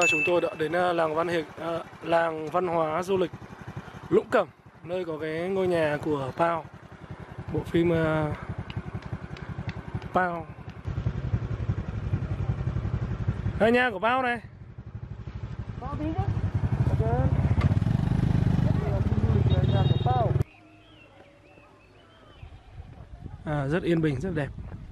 chúng tôi đã đến làng văn hóa du lịch Lũng Cẩm, nơi có cái ngôi nhà của PAO, bộ phim PAO. Đây nhà của PAO này. Có tí chứ. Ok. Nhà của PAO. Rất yên bình, rất đẹp.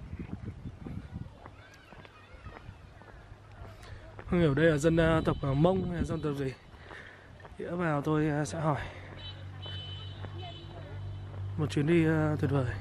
Không hiểu đây là dân tộc Mông hay là dân tộc gì. Nghĩa vào tôi sẽ hỏi. Một chuyến đi tuyệt vời.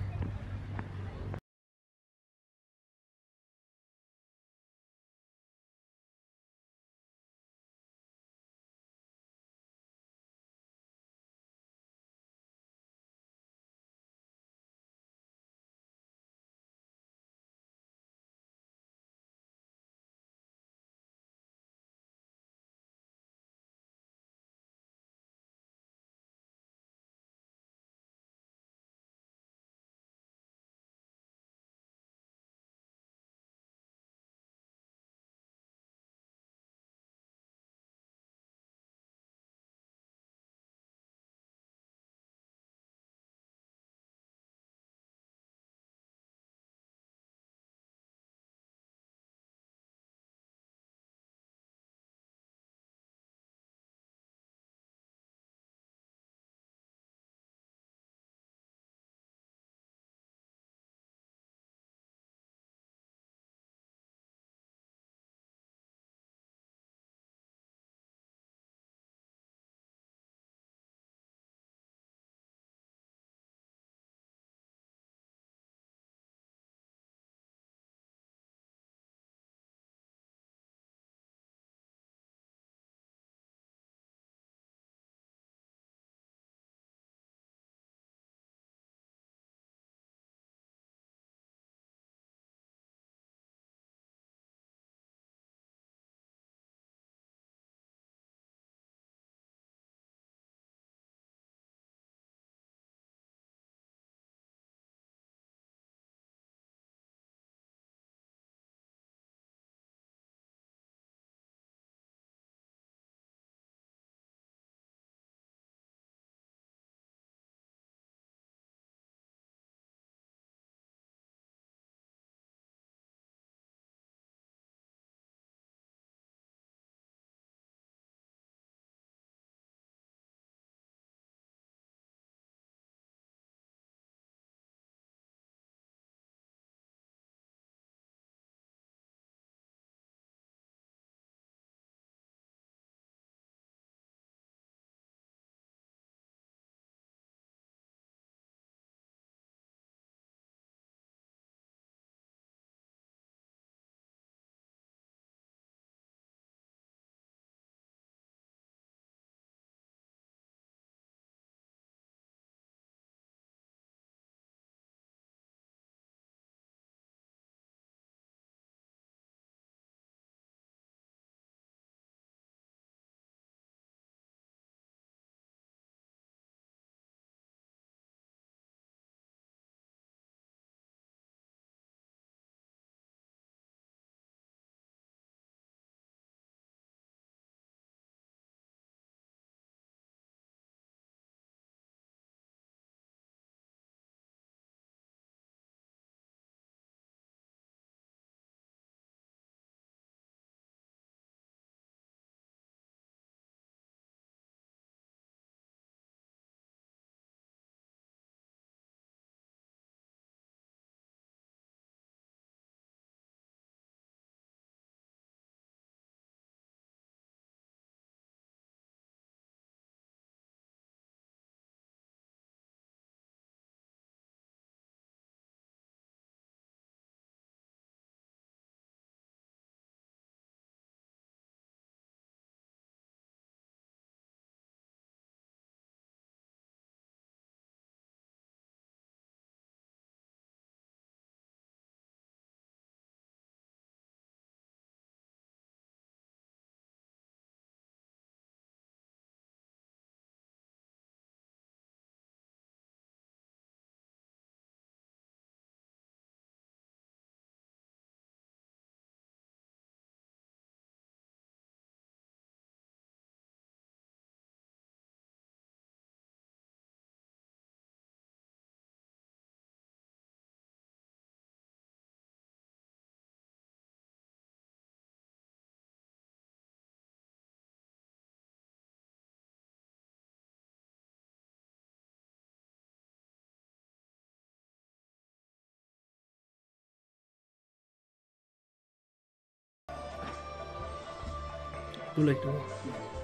du lịch đúng không?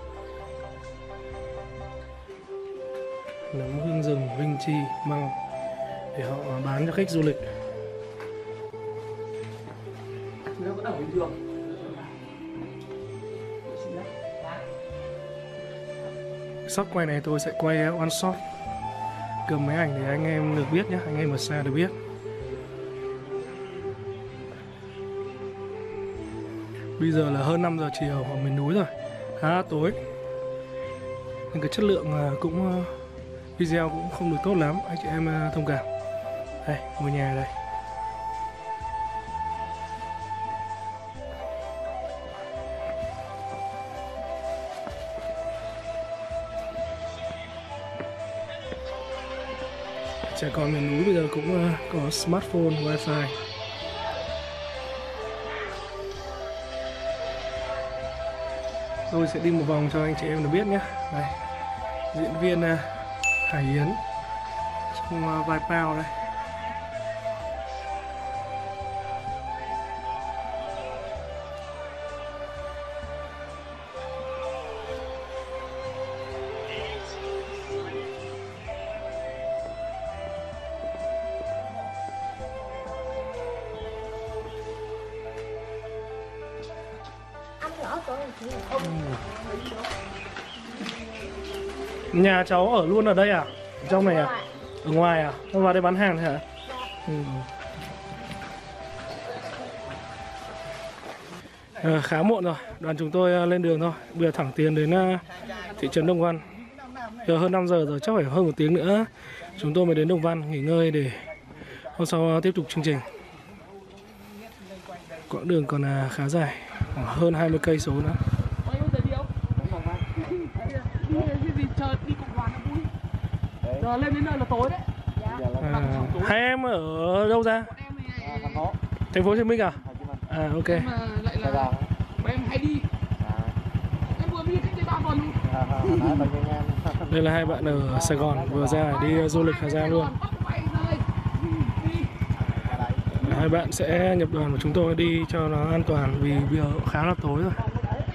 Nấm hương rừng, linh chi, măng để họ bán cho khách du lịch. Nó vẫn ở bình thường. Shot quay này tôi sẽ quay one shot, cầm máy ảnh để anh em được biết nhé, anh em ở xa được biết. Bây giờ là hơn 5 giờ chiều ở miền núi rồi, khá là tối nên cái chất lượng cũng video cũng không được tốt lắm, anh chị em thông cảm. Đây, ngôi nhà đây. Trẻ con miền núi bây giờ cũng có smartphone, wifi. Tôi sẽ đi một vòng cho anh chị em được biết nhé. Đây, diễn viên Hải Yến trong vai PAO đây. Nhà cháu ở luôn ở đây à? Ở trong này à? Ở ngoài à? Nó vào đây bán hàng thôi hả? Khá muộn rồi, đoàn chúng tôi lên đường thôi. Bây giờ thẳng tiến đến thị trấn Đồng Văn. Giờ hơn 5 giờ rồi, chắc phải hơn 1 tiếng nữa chúng tôi mới đến Đồng Văn nghỉ ngơi để hôm sau tiếp tục chương trình. Quãng đường còn khá dài, khoảng hơn 20 cây số nữa. Giờ lên đến nơi là tối đấy. Hai em ở đâu ra? Thành phố Hồ Chí Minh à? À ok. Em lại là em hay đi. Em vừa đi cách đây 3 tuần luôn. Đây là hai bạn ở Sài Gòn vừa ra đi du lịch Hà Giang luôn. Hai bạn sẽ nhập đoàn của chúng tôi đi cho nó an toàn vì bây giờ khá là tối rồi.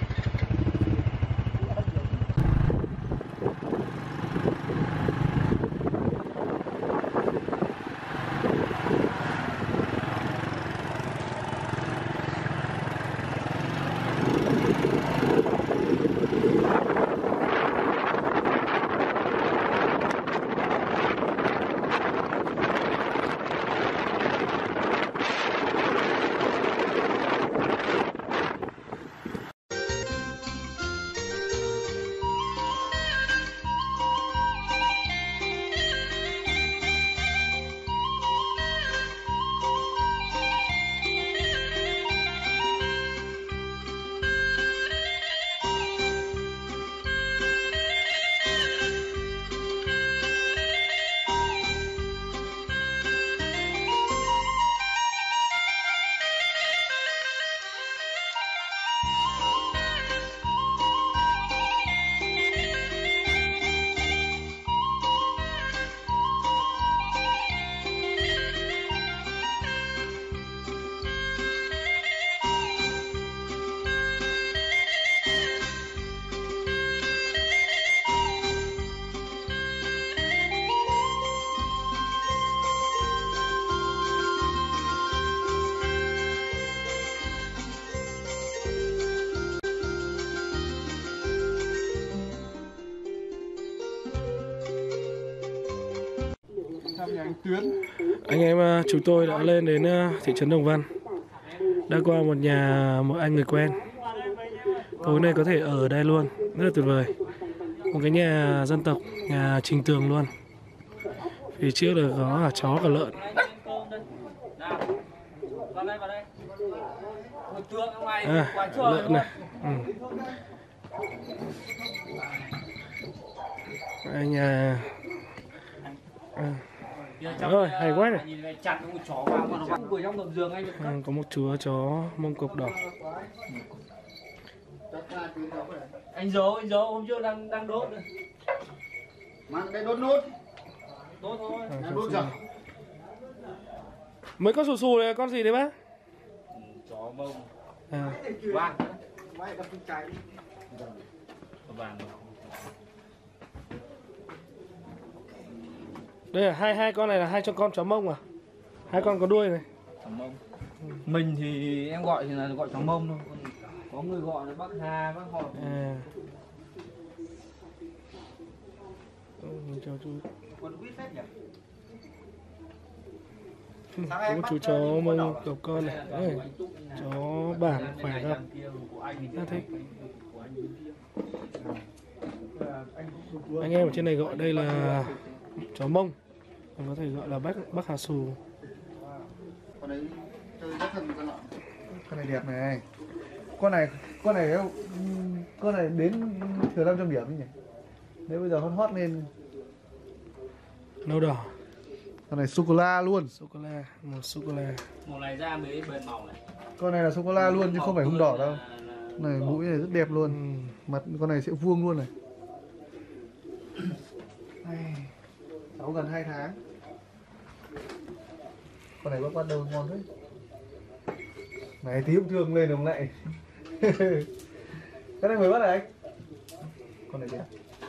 Anh em chúng tôi đã lên đến thị trấn Đồng Văn, đã qua một anh người quen. Tối nay có thể ở đây luôn, rất là tuyệt vời. Một cái nhà dân tộc, nhà trình tường luôn. Phía trước là có cả chó cả lợn. Lợn này. Nhà ơi, hay quá này. Có một chú chó mông cộc đỏ. Anh giấu hôm trước đang đốt rồi. Mà cái đốt nốt. Đốt thôi. Đốt rồi. Mới có xù này, con gì đấy bác? Chó mông. À. Vàng. Đây là hai con này là hai con chó mông à? Hai con có đuôi này. Chó mông. Mình thì em gọi thì là gọi chó mông thôi. Có người gọi là bác Hà, bác họ. Chào chú. Còn quýt phết nhỉ? Có một chú chó mông cặp con này. Đấy, chó bản khỏe không? Ta thích. Anh em ở trên này gọi đây là chó mông, còn có thể gọi là bác Hà Xù. Con đấy chơi rất thân con lợn. Con này đẹp này. Con này đến thừa 500 điểm nhỉ. Nếu bây giờ hot lên. Nâu đỏ. Con này sô cô la luôn. Sô cô la, màu sô cô la. Màu này ra mới bền màu này. Con này là sô cô la luôn chứ không phải hung đỏ đâu. Này mũi này rất đẹp luôn. Mặt con này sẽ vuông luôn này. Cháu gần 2 tháng. Con này bắt đầu ngon đấy. Này tí cũng thương lên ông lại. Cái này mới bắt này anh. Con này đẹp.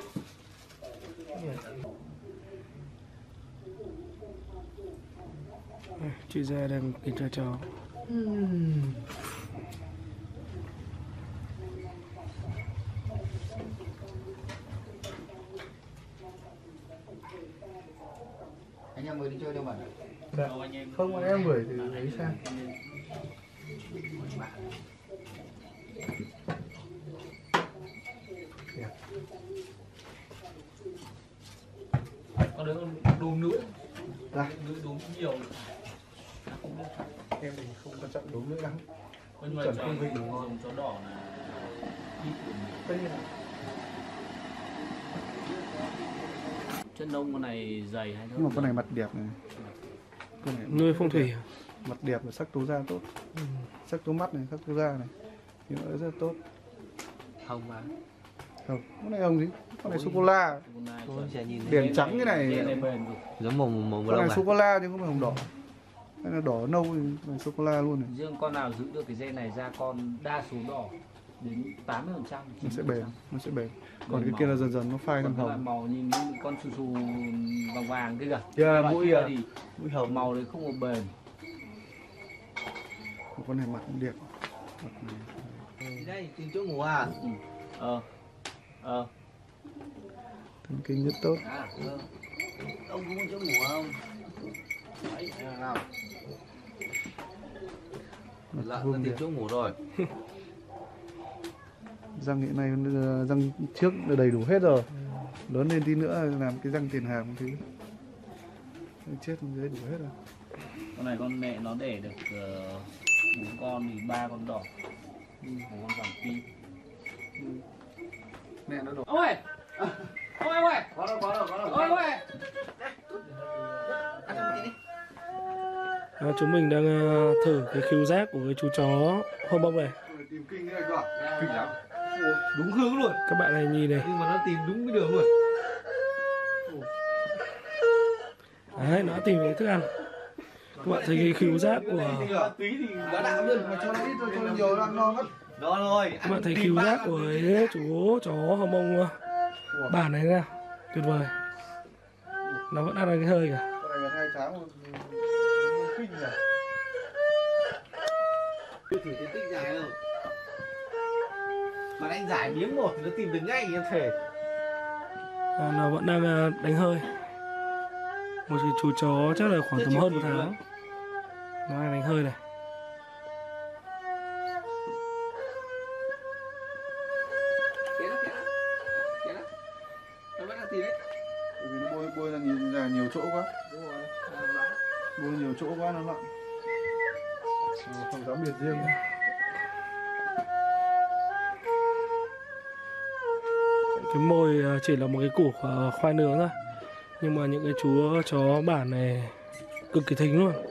Chị Gia đang kiểm tra chó. Anh em mới đi chơi đâu mà? Dạ. Không, bọn em gửi từ ấy sang. Đẹp. Con đấy đùm nữa. Đây. Đùm nhiều. Em thì không quan trọng đúng nữa lắm. Nhưng mà Chuẩn không vị dùng chó đỏ là ít của mình. Tất nhiên là Chân lông con này dày hay nhưng mà con này mặt đẹp này. Con này Nuôi phong thủy à? mặt đẹp và sắc tố da tốt. Sắc tố mắt này, sắc tố da này. Thì nó rất tốt. Hồng mà. Không, con này hồng gì? Con này sô cô la. Đèn trắng cái này. Giống màu Con này sô cô la nhưng không phải hồng đỏ. Cái này đỏ nâu thì sô cô la luôn này. riêng con nào giữ được cái gen này ra con đa số đỏ đến 80%. Nó sẽ bền, nó sẽ bền. Còn cái kia là dần dần nó phai thành hồng. Màu nhìn như con xù xù vàng vàng kia kìa. Yeah, mũi thì mũi hồng. Màu đấy không có bền. Một con này mặt cũng đẹp. Mặt này. Đây, tìm chỗ ngủ à? Thần kinh rất tốt. Ông có chỗ ngủ không? Đấy, nào. Lợn Tìm chỗ ngủ rồi. Răng hiện nay răng trước đã đầy đủ hết rồi. Lớn lên tí nữa làm cái răng tiền hàm thứ. Chết bên dưới đủ hết rồi. Con này con mẹ nó đẻ được 4 con thì 3 con đỏ. Một con vàng tim. Mẹ nó đổ. Ôi! Ôi! Có đâu. Ôi! Ăn một tí đi. Chúng mình đang thử cái khứu giác của cái chú chó hông bông này. Tìm kinh cái này cơ. Kinh lắm. Đúng hướng luôn. Các bạn này nhìn này. Nhưng mà nó tìm đúng cái đường luôn. Đấy, nó tìm cái thức ăn. Các bạn thấy cái khứu giác của Tí thì đã đạo luôn. Mà cho nó ít thôi, cho nó nhiều ăn no mất. Đó rồi. các bạn thấy khứu giác của cái chú chó hông bông bản này nào, tuyệt vời. Nó vẫn ăn được cái hơi cả. Con này là 2 tháng rồi. Kinh rồi. Chưa thử cái tích dài đâu. Mà anh giải miếng một thì nó tìm được ngay em thề. Nó vẫn đang đánh hơi. Một cái chú chó chắc là khoảng tầm hơn 1 tháng. Nó đang đánh hơi này. Nó vẫn đang tìm đấy. Bởi vì nó bôi ra nhiều chỗ quá. Đúng rồi. Bôi nhiều chỗ quá nó loạn. Không dám biệt riêng. Cái mồi chỉ là một cái củ khoai nướng thôi. Nhưng mà những cái chú chó bản này cực kỳ thính luôn.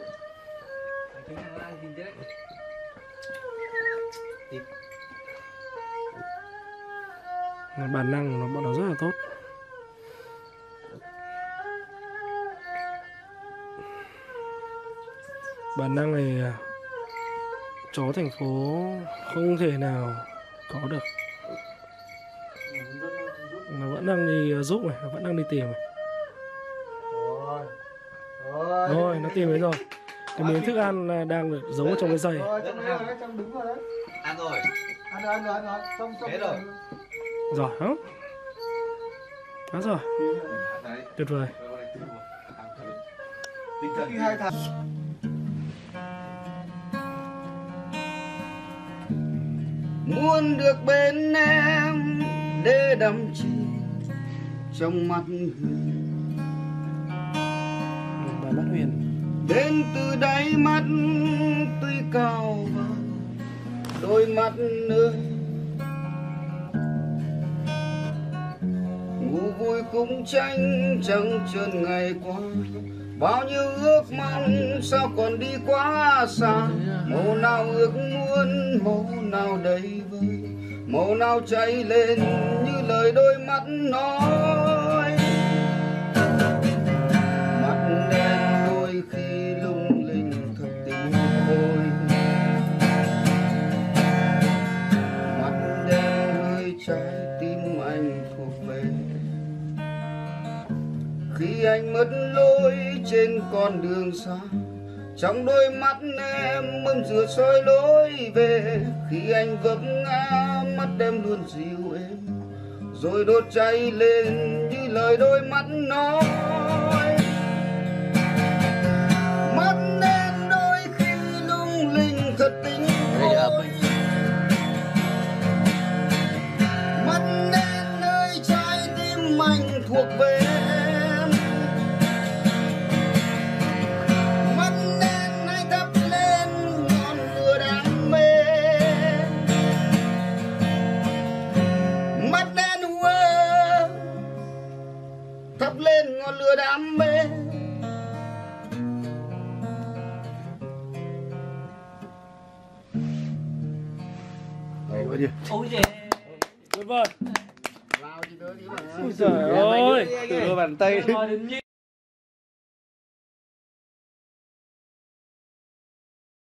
Bản năng của bọn nó rất là tốt. Bản năng này chó thành phố không thể nào có được. đang đi giúp này, nó vẫn đang đi tìm này. Rồi, nó tìm thấy rồi. Cái miếng thức ăn đang được giấu ở trong cái giày. Rồi, trong đứng rồi đấy. Ăn rồi. Ăn rồi. Xong Thế rồi. Giỏi không? Đó rồi. Tuyệt vời. Tinh thần hai tháng. Muốn được bên em để đắm chìm trong mắt huyền, Bài mắt huyền. đến từ đáy mắt tươi cao vào đôi mắt nơi ngủ vui cũng tranh trắng trơn ngày qua. Bao nhiêu ước mong sao còn đi quá xa. Màu nào ước muốn, màu nào đầy vơi, màu nào cháy lên như lời đôi mắt nói. Mắt đen đôi khi lung linh thật tình khôi, mắt đen hơi trái tim anh thuộc về. Khi anh mất lối trên con đường xa, trong đôi mắt em mong rửa soi lối về. Khi anh vấp ngã mắt em luôn dịu êm, rồi đốt cháy lên như lời đôi mắt nói. Mắt em đôi khi lung linh thật tình khôi, mắt em nơi trái tim anh thuộc về. Thắp lên ngọn lửa đam mê. Ôi giời. Tuyệt vời. Lao chứ đỡ đi mà. Ôi giời ơi. Từ đôi bàn tay.